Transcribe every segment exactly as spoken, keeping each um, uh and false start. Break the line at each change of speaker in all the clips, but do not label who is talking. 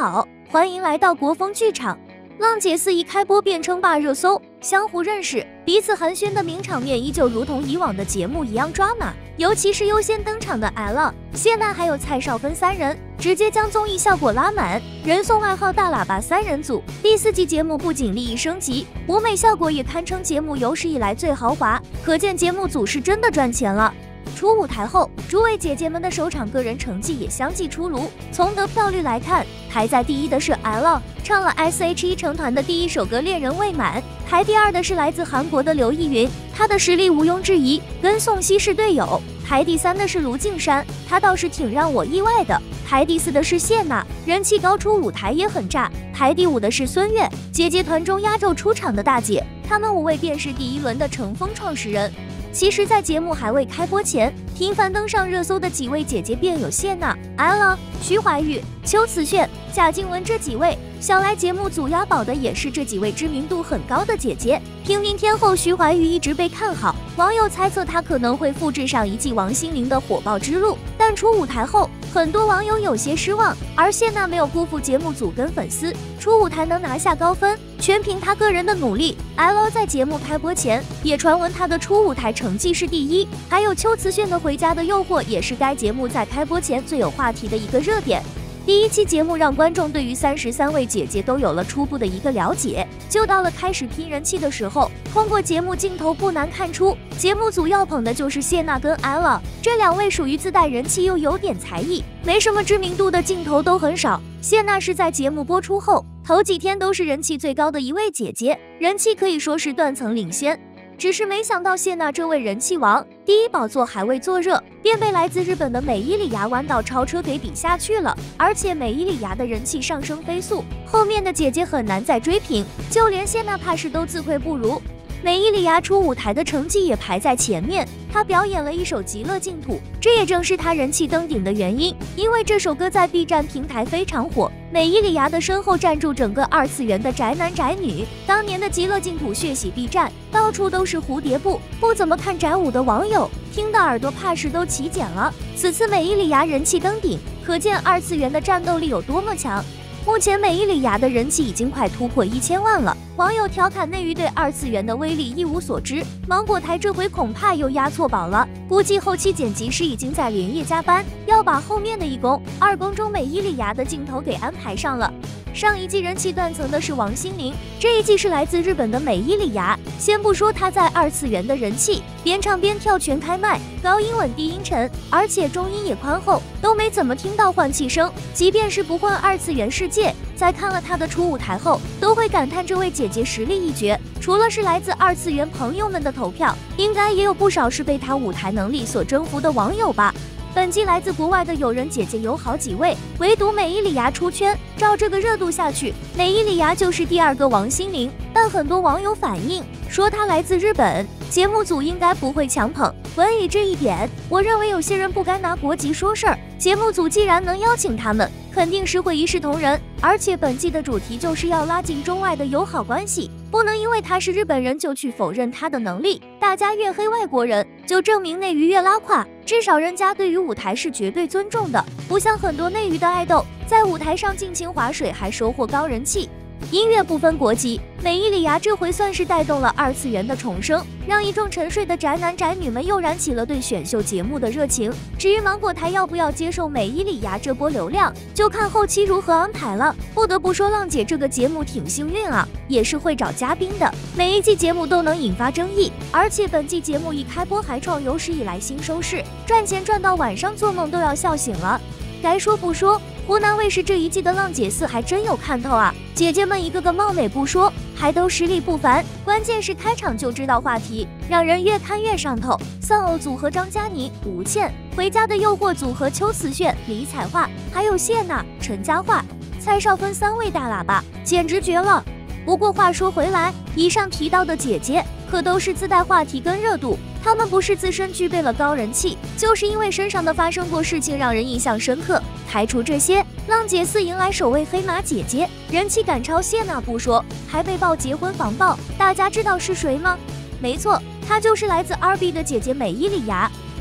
好，欢迎来到国风剧场。浪姐四一开播便称霸热搜，相互认识、彼此寒暄的名场面依旧如同以往的节目一样抓马。尤其是优先登场的 ella、谢娜还有蔡少芬三人，直接将综艺效果拉满，人送外号大喇叭三人组。第四季节目不仅利益升级，舞美效果也堪称节目有史以来最豪华，可见节目组是真的赚钱了。出舞台后，诸位姐姐们的首场个人成绩也相继出炉。从得票率来看，排在第一的是 ella， 唱了 S H E 成团的第一首歌《恋人未满》；排第二的是来自韩国的刘亦云，她的实力毋庸置疑，跟宋茜是队友；排第三的是卢靖姗，她倒是挺让我意外的；排第四的是谢娜，人气高出舞台也很炸；排第五的是孙悦，姐姐团中压轴出场的大姐，她们五位便是第一轮的乘风创始人。其实，在节目还未开播前，频繁登上热搜的几位姐姐便有谢娜、ella、徐怀钰、邱瓷炫、贾静雯这几位。想来节目组押宝的也是这几位知名度很高的姐姐。平民天后徐怀钰一直被看好，网友猜测她可能会复制上一季王心凌的火爆之路，但出舞台后，很多网友有些失望。而谢娜没有辜负节目组跟粉丝，出舞台能拿下高分，全凭她个人的努力。ella 在节目开播前，也传闻她的出舞台成绩是第一，还有邱瓷炫的《回家的诱惑》也是该节目在开播前最有话题的一个热点。第一期节目让观众对于三十三位姐姐都有了初步的一个了解，就到了开始拼人气的时候，通过节目镜头不难看出，节目组要捧的就是谢娜跟 ella， 这两位属于自带人气又有点才艺，没什么知名度的镜头都很少。谢娜是在节目播出后头几天都是人气最高的一位姐姐，人气可以说是断层领先。只是没想到谢娜这位人气王，第一宝座还未坐热，便被来自日本的美伊里芽弯道超车给比下去了。而且美伊里芽的人气上升飞速，后面的姐姐很难再追平，就连谢娜怕是都自愧不如。美伊里芽出舞台的成绩也排在前面，她表演了一首《极乐净土》，这也正是她人气登顶的原因，因为这首歌在 B 站平台非常火。美伊里芽的身后站住整个二次元的宅男宅女，当年的《极乐净土》血洗 B 站，到处都是蝴蝶步，不怎么看宅舞的网友听的耳朵怕是都起茧了。此次美伊里芽人气登顶，可见二次元的战斗力有多么强。目前美伊里芽的人气已经快突破一千万了，网友调侃内娱对二次元的威力一无所知，芒果台这回恐怕又押错宝了，估计后期剪辑师已经在连夜加班，要把后面的一公、二公中美伊里芽的镜头给安排上了。上一季人气断层的是王心凌，这一季是来自日本的美伊里芽。先不说她在二次元的人气，边唱边跳全开麦，高音稳低音沉，而且中音也宽厚，都没怎么听到换气声。即便是不混二次元世界，在看了她的出舞台后，都会感叹这位姐姐实力一绝。除了是来自二次元朋友们的投票，应该也有不少是被她舞台能力所征服的网友吧。本季来自国外的友人姐姐有好几位，唯独美伊里芽出圈。照这个热度下去，美伊里芽就是第二个王心凌。但很多网友反映说她来自日本，节目组应该不会强捧。关于这一点，我认为有些人不该拿国籍说事儿。节目组既然能邀请他们，肯定是会一视同仁。而且本季的主题就是要拉近中外的友好关系，不能因为他是日本人就去否认他的能力。大家越黑外国人，就证明内娱越拉胯。至少人家对于舞台是绝对尊重的，不像很多内娱的爱豆在舞台上尽情划水，还收获高人气。音乐不分国籍，美伊里芽这回算是带动了二次元的重生，让一众沉睡的宅男宅女们又燃起了对选秀节目的热情。至于芒果台要不要接受美伊里芽这波流量，就看后期如何安排了。不得不说，浪姐这个节目挺幸运啊，也是会找嘉宾的，每一季节目都能引发争议。而且本季节目一开播还创有史以来新收视，赚钱赚到晚上做梦都要笑醒了。该说不说，湖南卫视这一季的浪姐四还真有看头啊！姐姐们一个个貌美不说，还都实力不凡，关键是开场就知道话题，让人越看越上头。丧偶组合张嘉倪、吴倩，回家的诱惑组合邱瓷炫、李彩桦，还有谢娜、陈嘉桦、蔡少芬三位大喇叭，简直绝了！不过话说回来，以上提到的姐姐可都是自带话题跟热度，她们不是自身具备了高人气，就是因为身上的发生过事情让人印象深刻。排除这些，浪姐四迎来首位黑马姐姐，人气赶超谢娜不说，还被曝结婚防爆。大家知道是谁吗？没错，她就是来自 R B 的姐姐美伊里芽。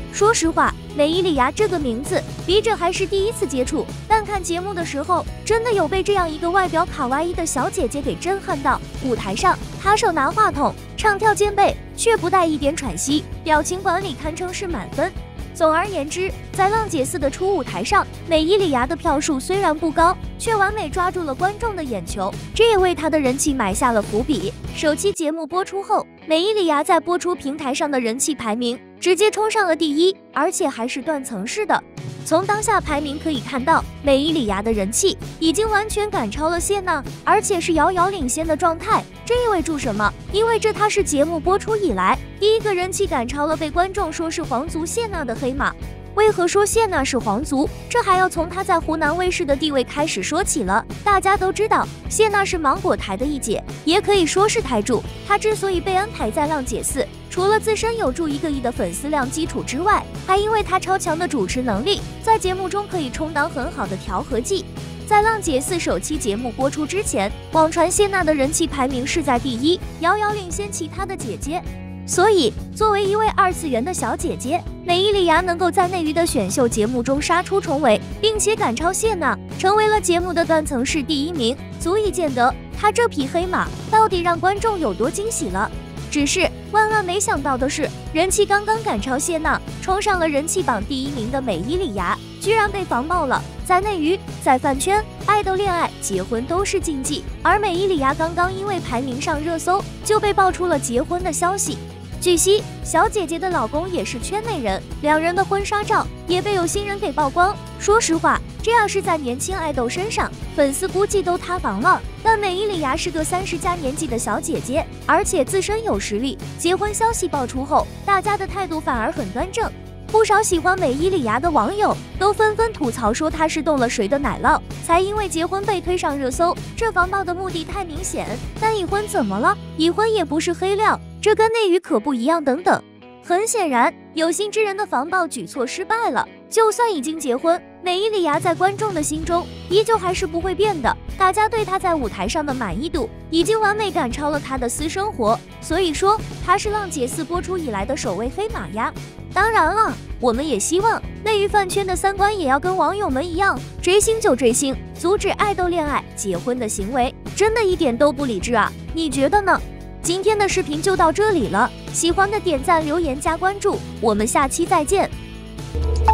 说实话，美伊里芽这个名字，笔者还是第一次接触，但看节目的时候，真的有被这样一个外表卡哇伊的小姐姐给震撼到。舞台上，她手拿话筒，唱跳兼备，却不带一点喘息，表情管理堪称是满分。总而言之，在浪姐四的初舞台上，美伊里芽的票数虽然不高，却完美抓住了观众的眼球，这也为她的人气埋下了伏笔。首期节目播出后，美伊里芽在播出平台上的人气排名直接冲上了第一，而且还是断层式的。从当下排名可以看到，美伊里芽的人气已经完全赶超了谢娜，而且是遥遥领先的状态。这意味着什么？意味着她是节目播出以来第一个人气赶超了被观众说是皇族谢娜的黑马。为何说谢娜是皇族？这还要从她在湖南卫视的地位开始说起了。大家都知道，谢娜是芒果台的一姐，也可以说是台柱。她之所以被安排在浪姐四，除了自身有助一个亿的粉丝量基础之外，还因为她超强的主持能力，在节目中可以充当很好的调和剂。在浪姐四首期节目播出之前，网传谢娜的人气排名是在第一，遥遥领先其他的姐姐。所以，作为一位二次元的小姐姐，美伊里芽能够在内娱的选秀节目中杀出重围，并且赶超谢娜，成为了节目的断层式第一名，足以见得她这匹黑马到底让观众有多惊喜了。只是万万没想到的是，人气刚刚赶超谢娜，冲上了人气榜第一名的美伊里芽，居然被防爆了。在内娱，在饭圈，爱豆恋爱、结婚都是禁忌，而美伊里芽刚刚因为排名上热搜，就被爆出了结婚的消息。据悉，小姐姐的老公也是圈内人，两人的婚纱照也被有心人给曝光。说实话，这要是在年轻爱豆身上，粉丝估计都塌房了。但美伊里芽是个三十加年纪的小姐姐，而且自身有实力，结婚消息爆出后，大家的态度反而很端正。不少喜欢美伊里芽的网友都纷纷吐槽说她是动了谁的奶酪，才因为结婚被推上热搜，这防爆的目的太明显。但已婚怎么了？已婚也不是黑料，这跟内娱可不一样等等。很显然，有心之人的防爆举措失败了。就算已经结婚，美伊里芽在观众的心中依旧还是不会变的。大家对她在舞台上的满意度已经完美赶超了她的私生活，所以说她是浪姐四播出以来的首位黑马呀。当然了，我们也希望内娱饭圈的三观也要跟网友们一样，追星就追星，阻止爱豆恋爱、结婚的行为，真的一点都不理智啊！你觉得呢？今天的视频就到这里了，喜欢的点赞、留言、加关注，我们下期再见。